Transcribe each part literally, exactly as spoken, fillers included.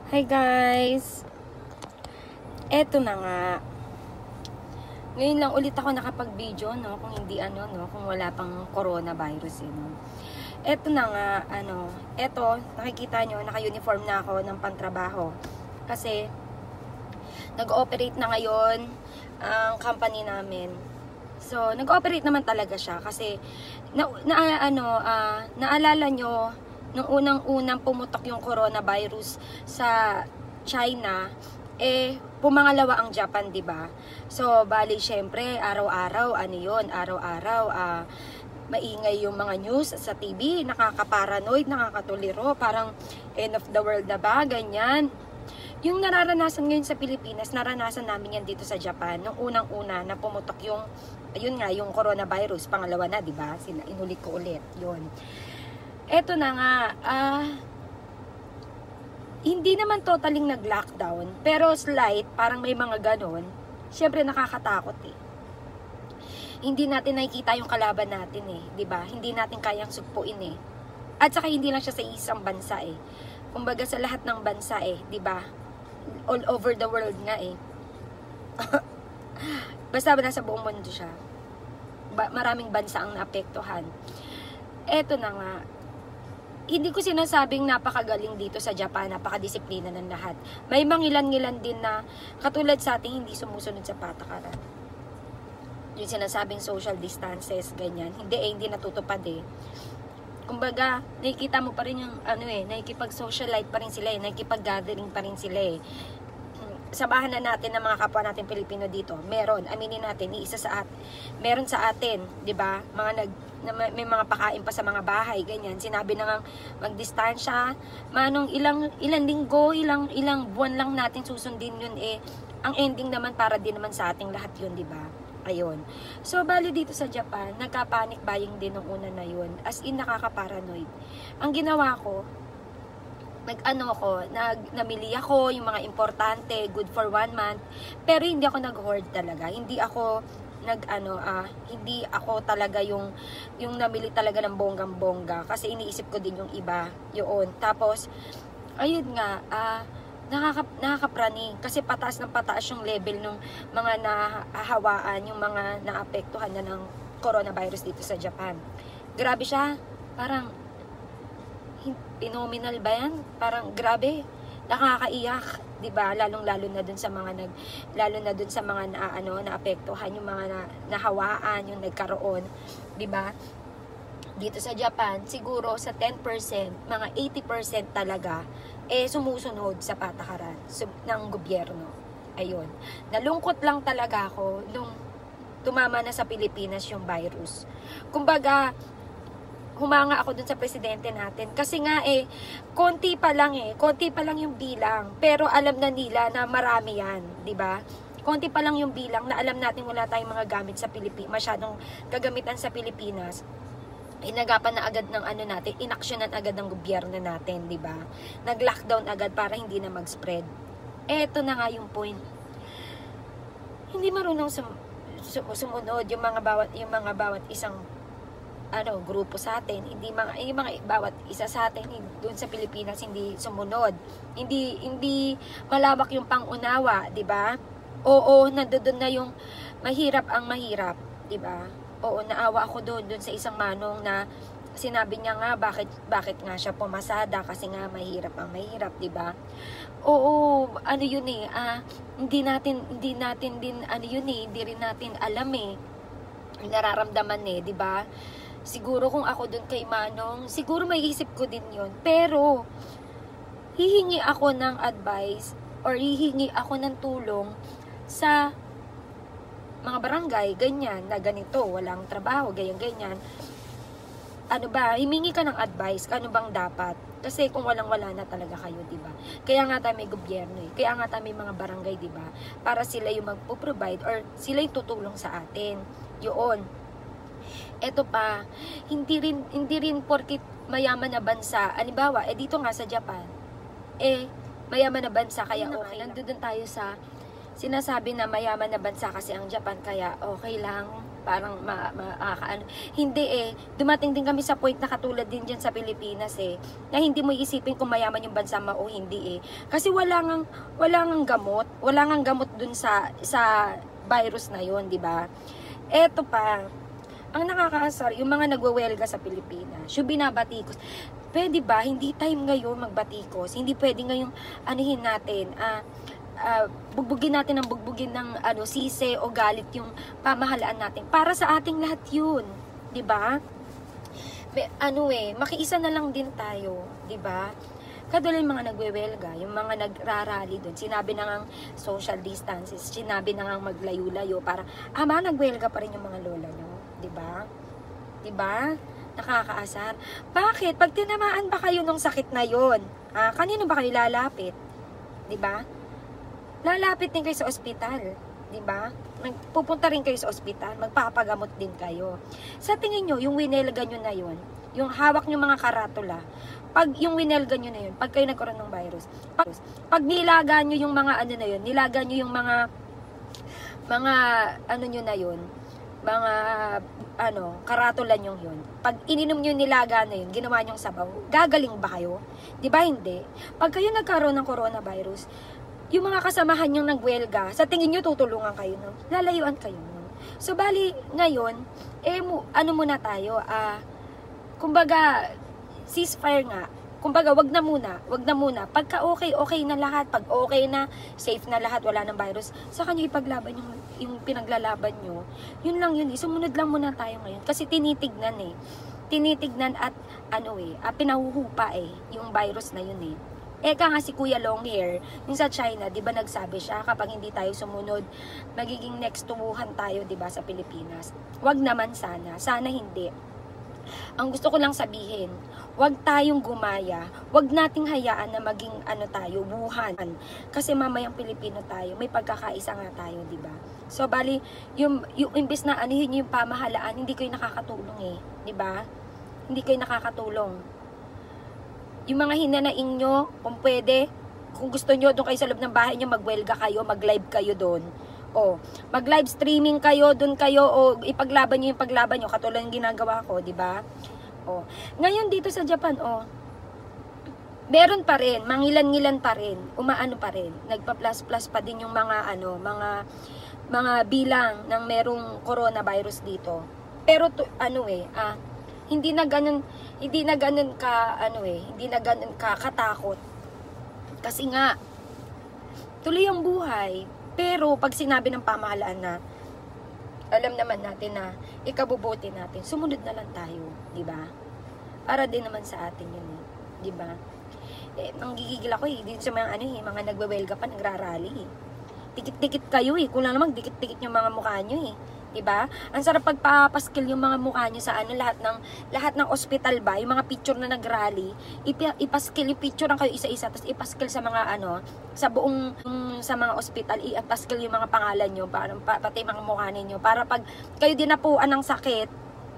Hi guys! Eto na nga. Ngayon lang ulit ako nakapag-video, no? Kung hindi ano, no? Kung wala pang coronavirus, eh, no? Eto na nga, ano, eto, nakikita nyo, naka-uniform na ako ng pantrabaho. Kasi, nag-ooperate na ngayon ang company namin. So, nag-ooperate naman talaga siya kasi, na, na ano, uh, naalala nyo, nung unang-unang pumutok yung coronavirus sa China, eh, pumangalawa ang Japan, di ba? So, bali, syempre, araw-araw, ano yun, araw-araw, ah, maingay yung mga news sa T V, nakaka-paranoid, nakakatuliro, parang end of the world na ba, ganyan. Yung nararanasan ngayon sa Pilipinas, naranasan namin yan dito sa Japan, nung unang-una na pumutok yung, ayun nga, yung coronavirus, pangalawa na, di ba? Sina, inulit ko ulit, yun. Eto na nga, ah, hindi naman totaling nag-lockdown, pero slight, parang may mga ganon. Siyempre nakakatakot eh. Hindi natin nakikita yung kalaban natin eh, di ba? Hindi natin kayang sugpuin eh. At saka hindi lang siya sa isang bansa eh. Kumbaga sa lahat ng bansa eh, di ba? All over the world nga eh. Basta ba nasa buong mundo siya. Ba maraming bansa ang naapektuhan. Eto na nga, hindi ko sinasabing napakagaling dito sa Japan, napakadisiplina ng lahat. May mangilan-ngilan din na katulad sa ating hindi sumusunod sa patakaran. Yung sinasabing social distances, ganyan. Hindi eh, hindi natutupad eh. Kumbaga, nakikita mo pa rin yung ano eh, nakikipag-socialite pa rin sila eh, nakikipag-gathering pa rin sila eh. Sabahan na natin ng mga kapwa natin Pilipino dito. Meron, aminin natin, iisa sa at meron sa atin, 'di ba? Mga nag na may mga pakain pa sa mga bahay, ganyan. Sinabi na nga magdistansya, manong ilang ilang linggo, ilang ilang buwan lang natin susundin 'yun eh. Ang ending naman para din naman sa ating lahat 'yun, 'di ba? Ayun. So bali dito sa Japan, nagka-panic buying din nung una na 'yun. As in nakaka-paranoid. Ang ginawa ko, nag-ano ako, nag, namili ako, yung mga importante, good for one month, pero hindi ako nag-hoard talaga, hindi ako, nag-ano, ah, hindi ako talaga yung, yung namili talaga ng bonggang-bongga, kasi iniisip ko din yung iba, yun, tapos, ayun nga, ah, nakaka, nakakapraning, kasi pataas ng pataas yung level ng mga nahahawaan, yung mga naapektuhan na ng coronavirus dito sa Japan. Grabe siya, parang, phenomenal ba yan? Parang grabe, nakakaiyak, 'di ba? Lalong-lalo na dun sa mga nag lalo na dun sa mga na, ano, naapektuhan, yung mga na, nahawaan, yung nagkaroon, 'di ba? Dito sa Japan, siguro sa ten percent, mga eighty percent talaga eh sumusunod sa patakaran ng gobyerno. Ayun. Nalungkot lang talaga ako nung tumama na sa Pilipinas yung virus. Kumbaga, humanga ako dun sa presidente natin. Kasi nga eh, konti pa lang eh, konti pa lang yung bilang. Pero alam na nila na marami yan, di ba? Konti pa lang yung bilang na alam natin wala tayong mga gamit sa Pilipinas, masyadong kagamitan sa Pilipinas. Inagapan na agad ng ano natin, inaksyonan agad ng gobyerno natin, di ba? Nag-lockdown agad para hindi na mag-spread. Eto na nga yung point. Hindi marunong sum sum sumunod yung mga bawat yung mga bawat isang ano, grupo sa atin, hindi mga, yung mga bawat isa sa atin doon sa Pilipinas hindi sumunod. Hindi hindi malawak yung pangunawa, 'di ba? Oo, nandoon na yung mahirap ang mahirap, 'di ba? Oo, naawa ako doon doon sa isang manong na sinabi niya nga bakit bakit nga siya pumasada kasi nga mahirap ang mahirap, 'di ba? Oo, ano yun eh, ah, hindi natin hindi natin din ano yun eh, hindi rin natin alam eh. Nararamdaman eh, 'di ba? Siguro kung ako dun kay Manong, siguro may isip ko din yun. Pero, hihingi ako ng advice or hihingi ako ng tulong sa mga barangay, ganyan, na ganito, walang trabaho, ganyan-ganyan. Ano ba, himingi ka ng advice, ano bang dapat? Kasi kung walang-wala na talaga kayo, di ba? Kaya nga tayo may gobyerno eh. Kaya nga tayo may mga barangay, di ba? Para sila yung magpo-provide or sila yung tutulong sa atin. Yun. Eto pa, hindi rin, hindi rin porkit mayaman na bansa, halimbawa, eh dito nga sa Japan, eh, mayaman na bansa, kaya okay, nandun tayo sa, sinasabi na mayaman na bansa kasi ang Japan, kaya okay lang, parang ma, ma, ah, ano. Hindi eh, dumating din kami sa point na katulad din dyan sa Pilipinas eh, na hindi mo isipin kung mayaman yung bansa mo o hindi eh. Kasi wala ngang, wala ngang gamot, wala ngang gamot dun sa, sa virus na yun, di ba? Eto pa, ang nakakaasar, yung mga nagwewelga sa Pilipinas, yung binabatikos, pwede ba, hindi time ngayon magbatikos, hindi pwede ngayong anuhin natin, ah, Uh, bugbugin natin ang bugbugin ng ano sise o galit yung pamahalaan natin para sa ating lahat yun, 'di ba? Ano eh, makiisa na lang din tayo, 'di ba? Kadulad yung mga nagwewelga, yung mga nagrarally doon, sinabi na ngang social distances, sinabi na ngang maglayo-layo para ama nagwelga pa rin yung mga lola nyo, 'di ba? 'Di ba? Nakakaasar. Bakit? Pag tinamaan ba kayo ng sakit na yon, ah, kanino ba kayo lalapit? 'Di ba? Lalapit din kayo sa ospital, di ba? Pupunta rin kayo sa ospital, magpapagamot din kayo. Sa tingin nyo, yung winelga nyo na yun, yung hawak nyo mga karatula, pag yung winelga nyo na yun, pag kayo nagkaroon ng virus, pag, pag nilaga nyo yung mga ano na yun, nilaga nyo yung mga, mga ano nyo na yun, mga ano, karatula nyo yun, pag ininom nyo nilaga na yun, ginawa nyong sabaw, gagaling ba kayo? Di ba hindi? Pag kayo nagkaroon ng coronavirus, yung mga kasamahan yung nagwelga, sa tingin nyo tutulungan kayo, no? Lalayuan kayo, no? So, bali, ngayon, eh, mu, ano muna tayo, ah, kumbaga, ceasefire nga, kumbaga, wag na muna, wag na muna, pagka okay, okay na lahat, pag okay na, safe na lahat, wala ng virus, saka nyo ipaglaban yung, yung pinaglalaban nyo, yun lang yun, eh. Sumunod lang muna tayo ngayon, kasi tinitignan eh, tinitignan at, ano eh, ah, pinahuhupa eh, yung virus na yun eh. Eka nga si Kuya Longhair, yung sa China, di ba nagsabi siya, kapag hindi tayo sumunod, magiging next to Wuhan tayo, di ba, sa Pilipinas. Wag naman sana, sana hindi. Ang gusto ko lang sabihin, wag tayong gumaya, wag nating hayaan na maging ano tayo, Wuhan. Kasi mamayang Pilipino tayo, may pagkakaisa nga tayo, di ba? So, bali, yung, yung imbis na anihin yung pamahalaan, hindi kayo nakakatulong eh, di ba? Hindi kayo nakakatulong. Yung mga hinanaing nyo, kung pwede, kung gusto nyo, doon kayo sa loob ng bahay nyo, magwelga kayo, mag-live kayo doon. O, mag-live streaming kayo, doon kayo, o ipaglaban nyo yung paglaban nyo, katulad ng ginagawa ko, di ba? O, ngayon dito sa Japan, o, meron pa rin, mangilan-ngilan pa rin, umaano pa rin, nagpa-plus-plus pa din yung mga, ano, mga, mga bilang ng merong coronavirus dito. Pero, to, ano eh, ah, hindi na ganun, hindi na ganun ka, ano eh, hindi na ganun ka katakot. Kasi nga, tuloy ang buhay. Pero, pag sinabi ng pamahalaan na, alam naman natin na, ikabubuti natin, sumunod na lang tayo, di ba? Para din naman sa atin yun eh, di ba? Eh, nanggigigil ako eh, din sa mga, ano eh, mga nagwewelga pa, nagrarally eh. Dikit-dikit kayo eh, kung lang naman, dikit-dikit yung mga mukha nyo eh. Diba? Ang sarap pagpapaskil yung mga mukha nyo sa ano, lahat ng lahat ng ospital ba, yung mga picture na nagrally, ipaskil yung picture ng kayo isa-isa, tapos ipaskil sa mga ano, sa buong um, sa mga ospital, ipaskil yung mga pangalan nyo, para, pati mga mukha ninyo, para pag kayo dinapuan ng sakit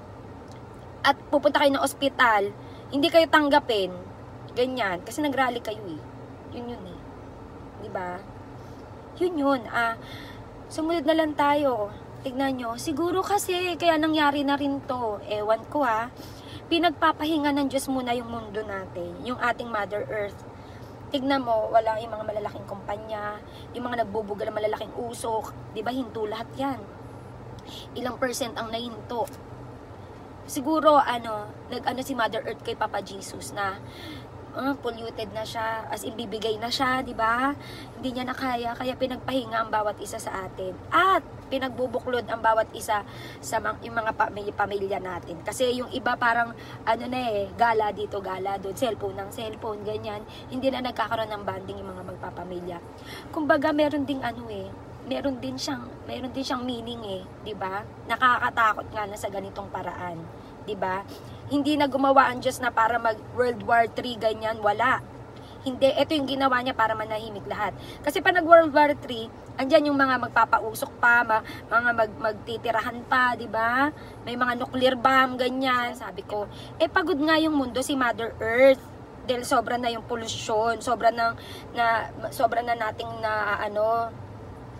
at pupunta kayo ng ospital, hindi kayo tanggapin, ganyan, kasi nagrally kayo eh. Yun yun eh. Diba? Yun yun, ah, sumunod na lang tayo. Tignan nyo, siguro kasi kaya nangyari na rin to, ewan ko ha, pinagpapahinga ng Diyos muna yung mundo natin, yung ating Mother Earth. Tignan mo, wala yung mga malalaking kumpanya, yung mga nagbubuga ng malalaking usok, di ba hinto lahat yan? Ilang percent ang nahinto. Siguro, ano, nag-ano si Mother Earth kay Papa Jesus na, Uh, polluted na siya, as in bibigay na siya, di ba? Hindi niya na kaya, kaya pinagpahinga ang bawat isa sa atin. At pinagbubuklod ang bawat isa sa mga, yung mga pamilya, pamilya natin. Kasi yung iba parang, ano na eh, gala dito, gala doon, cellphone ng cellphone, ganyan. Hindi na nagkakaroon ng bonding yung mga magpapamilya. Kumbaga, meron ding ano eh, meron din siyang, meron din siyang meaning eh, di ba? Nakakatakot nga na sa ganitong paraan, di ba? Hindi na gumawa ang Diyos na para mag World War three, ganyan, wala. Hindi, ito yung ginawa niya para manahimik lahat. Kasi pa nag World War three, andyan yung mga magpapausok pa, ma, mga mag, magtitirahan pa, di ba? May mga nuclear bomb, ganyan. Sabi ko, eh pagod nga yung mundo, si Mother Earth. Dahil sobra na yung pollution, sobra na, na, sobra na nating na, ano,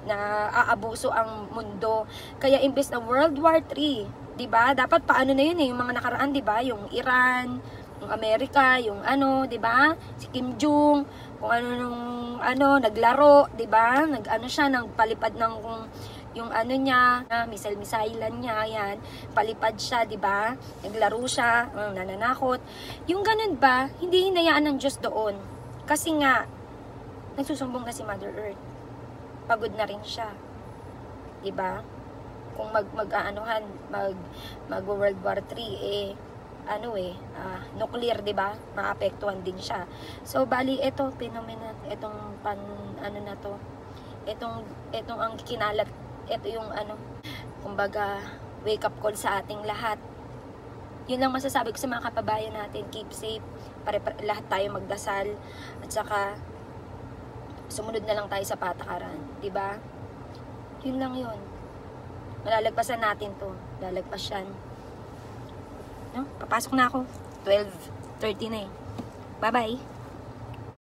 na aabuso ang mundo. Kaya imbes na World War three, 'di ba? Dapat paano na 'yun eh, yung mga nakaraan, 'di ba? Yung Iran, yung Amerika, yung ano, 'di ba? Si Kim Jong, kung ano nung ano naglaro, 'di ba? Nag-ano siya nagpalipad ng kung yung ano niya, uh, misal-misailan niya, yan, palipad siya, 'di ba? Naglaro siya, um, nananakot. Yung ganun ba, hindi hinayaan ng Diyos doon. Kasi nga nagsusumbong na si Mother Earth. Pagod na rin siya. 'Di ba? Kung mag mag-aanuhan, mag mag World War three eh ano eh, uh, nuclear, 'di ba? Maapektuhan din siya. So bali ito phenomenon, itong pan ano na to. Itong itong ang kinalat, ito yung ano, kumbaga wake up call sa ating lahat. Yun lang masasabi ko sa mga kababayan natin, keep safe, pare, pare lahat tayo magdasal at saka sumunod na lang tayo sa patakaran, 'di ba? Yun lang yun. Malalagpasan natin 'to. Lalagpas yan. No? Papasok na ako. twelve thirty na eh. Bye-bye.